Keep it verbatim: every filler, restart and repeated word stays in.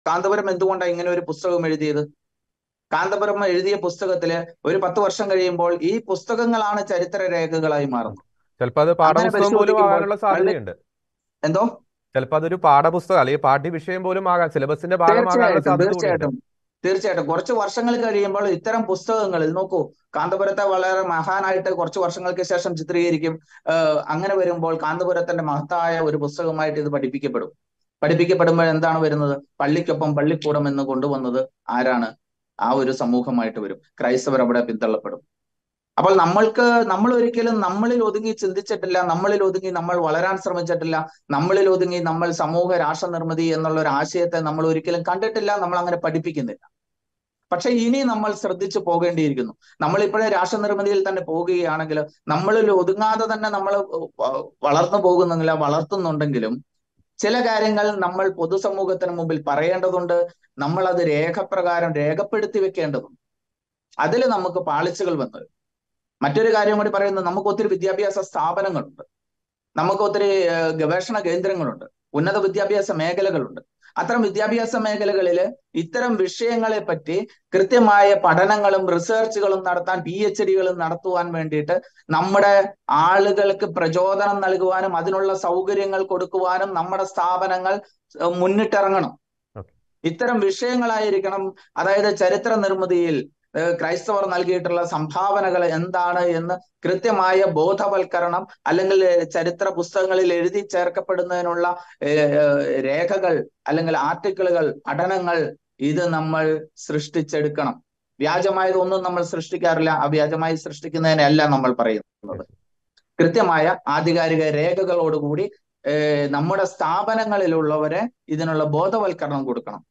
കാന്തപുരം എന്തുകൊണ്ടാണ് ഇങ്ങനെ ഒരു പുസ്തകം എഴുതിയത്? കാന്തപുരം എഴുതിയ പുസ്തകത്തില് ഒരു പത്ത് വർഷം കഴിയുമ്പോൾ ഈ പുസ്തകങ്ങളാണ് ചരിത്ര രേഖകളായി മാറുന്നത്. ചിലപ്പോൾ അത് അങ്ങനെ പാഠപുസ്തകം പോലും പരിശോധിക്കുമ്പോൾ ആകാനുള്ള വളരെ സാധ്യതയുണ്ട്. എന്തോ ചിലപ്പോൾ അതൊരു പാഠപുസ്തകം അല്ലെങ്കിൽ പാഠ്യവിഷയം പോലും ആകാം, സിലബസിന്റെ ഭാഗമാകാനുള്ള തീർച്ചയായിട്ടും സാധ്യത കൂടിയുണ്ട്. തീർച്ചയായിട്ടും തീർച്ചയായിട്ടും കുറച്ച് വർഷങ്ങൾ കഴിയുമ്പോൾ ഇത്തരം പുസ്തകങ്ങളിൽ നോക്കൂ, കാന്തപുരത്തെ വളരെ മഹാനായിട്ട് കുറച്ച് വർഷങ്ങൾക്ക് ശേഷം ചിത്രീകരിക്കും. ഏഹ് അങ്ങനെ വരുമ്പോൾ കാന്തപുരത്തിന്റെ മഹത്തായ ഒരു പുസ്തകമായിട്ട് ഇത് പഠിപ്പിക്കപ്പെടും. പഠിപ്പിക്കപ്പെടുമ്പോൾ എന്താണ് വരുന്നത്? പള്ളിക്കൊപ്പം പള്ളിക്കൂടം എന്ന് കൊണ്ടുവന്നത് ആരാണ്? ആ ഒരു സമൂഹമായിട്ട് വരും. ക്രൈസ്തവർ അവിടെ പിന്തള്ളപ്പെടും. അപ്പോൾ നമ്മൾക്ക് നമ്മൾ ഒരിക്കലും നമ്മളിൽ ഒതുങ്ങി ചിന്തിച്ചിട്ടില്ല, നമ്മളിൽ ഒതുങ്ങി നമ്മൾ വളരാൻ ശ്രമിച്ചിട്ടില്ല, നമ്മളിൽ ഒതുങ്ങി നമ്മൾ സമൂഹ രാഷ്ട്ര നിർമ്മിതി എന്നുള്ള ഒരു ആശയത്തെ നമ്മൾ ഒരിക്കലും കണ്ടിട്ടില്ല, നമ്മൾ അങ്ങനെ പഠിപ്പിക്കുന്നില്ല. പക്ഷെ ഇനി നമ്മൾ ശ്രദ്ധിച്ചു പോകേണ്ടിയിരിക്കുന്നു. നമ്മൾ ഇപ്പോഴേ രാഷ്ട്ര നിർമ്മിതിയിൽ തന്നെ പോകുകയാണെങ്കിൽ നമ്മളിൽ ഒതുങ്ങാതെ തന്നെ നമ്മൾ വളർന്നു പോകുന്നില്ല, വളർത്തുന്നുണ്ടെങ്കിലും ചില കാര്യങ്ങൾ നമ്മൾ പൊതുസമൂഹത്തിന് മുമ്പിൽ പറയേണ്ടതുണ്ട്. നമ്മൾ അത് രേഖപ്രകാരം രേഖപ്പെടുത്തി വെക്കേണ്ടതുണ്ട്. അതിൽ നമുക്ക് പാളിച്ചകൾ വന്നത്. മറ്റൊരു കാര്യം കൂടി പറയുന്നത്, നമുക്ക് ഒത്തിരി വിദ്യാഭ്യാസ സ്ഥാപനങ്ങളുണ്ട്, നമുക്ക് ഒത്തിരി ഏഹ്, ഗവേഷണ കേന്ദ്രങ്ങളുണ്ട്, ഉന്നത വിദ്യാഭ്യാസ മേഖലകളുണ്ട്. അത്തരം വിദ്യാഭ്യാസ മേഖലകളിൽ ഇത്തരം വിഷയങ്ങളെ പറ്റി കൃത്യമായ പഠനങ്ങളും റിസർച്ചുകളും നടത്താൻ, പി എച്ച് ഡികളും നടത്തുവാൻ വേണ്ടിയിട്ട് നമ്മുടെ ആളുകൾക്ക് പ്രചോദനം നൽകുവാനും അതിനുള്ള സൗകര്യങ്ങൾ കൊടുക്കുവാനും നമ്മുടെ സ്ഥാപനങ്ങൾ ഏഹ്, മുന്നിട്ടിറങ്ങണം. ഓക്കെ. ഇത്തരം വിഷയങ്ങളായിരിക്കണം. അതായത് ചരിത്ര നിർമ്മിതിയിൽ ഏഹ്, ക്രൈസ്തവർ നൽകിയിട്ടുള്ള സംഭാവനകൾ എന്താണ് എന്ന് കൃത്യമായ ബോധവൽക്കരണം, അല്ലെങ്കിൽ ഏഹ്, ചരിത്ര പുസ്തകങ്ങളിൽ എഴുതി ചേർക്കപ്പെടുന്നതിനുള്ള ഏഹ്, രേഖകൾ അല്ലെങ്കിൽ ആർട്ടിക്കിളുകൾ, പഠനങ്ങൾ ഇത് നമ്മൾ സൃഷ്ടിച്ചെടുക്കണം. വ്യാജമായതൊന്നും നമ്മൾ സൃഷ്ടിക്കാറില്ല. അവ്യാജമായി സൃഷ്ടിക്കുന്നതിനല്ല നമ്മൾ പറയുന്നത്. യെസ്. കൃത്യമായ ആധികാരിക രേഖകളോടുകൂടി ഏഹ്, നമ്മുടെ സ്ഥാപനങ്ങളിലുള്ളവരെ ഇതിനുള്ള ബോധവൽക്കരണം കൊടുക്കണം.